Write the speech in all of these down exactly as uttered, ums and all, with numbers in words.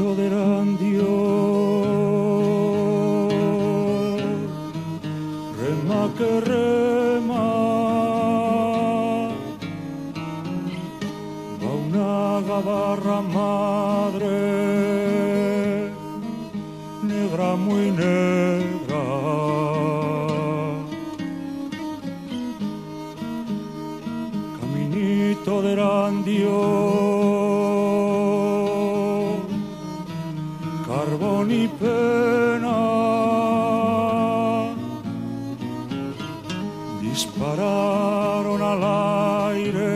Caminito del Andio, rema que rema, va una gabarra madre, negra muy negra. Caminito del Andio, carbón y pena, dispararon al aire,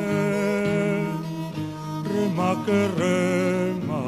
rema que rema.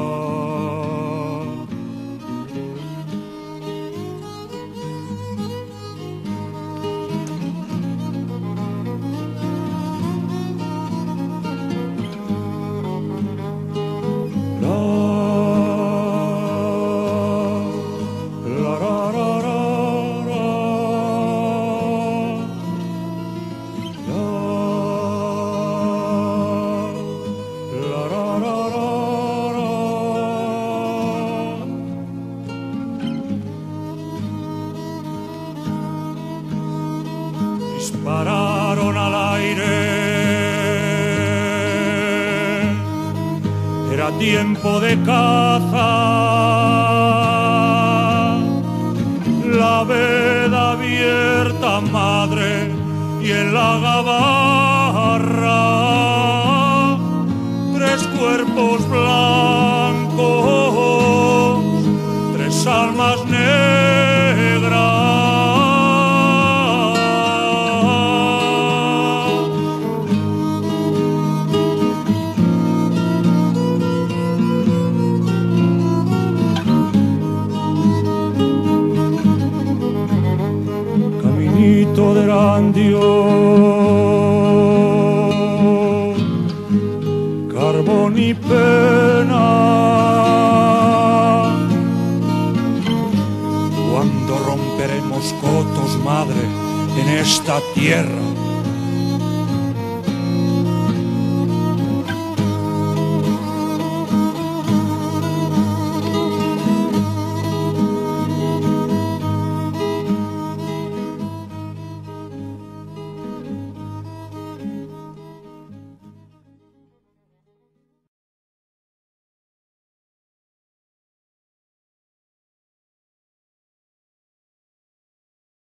Dispararon al aire, era tiempo de caza, la veda abierta madre y en la gabarra tres cuerpos blancos, tres almas negras. Caminito del Andio, carbón y pena, ¿cuándo romperemos cotos, madre, en esta tierra?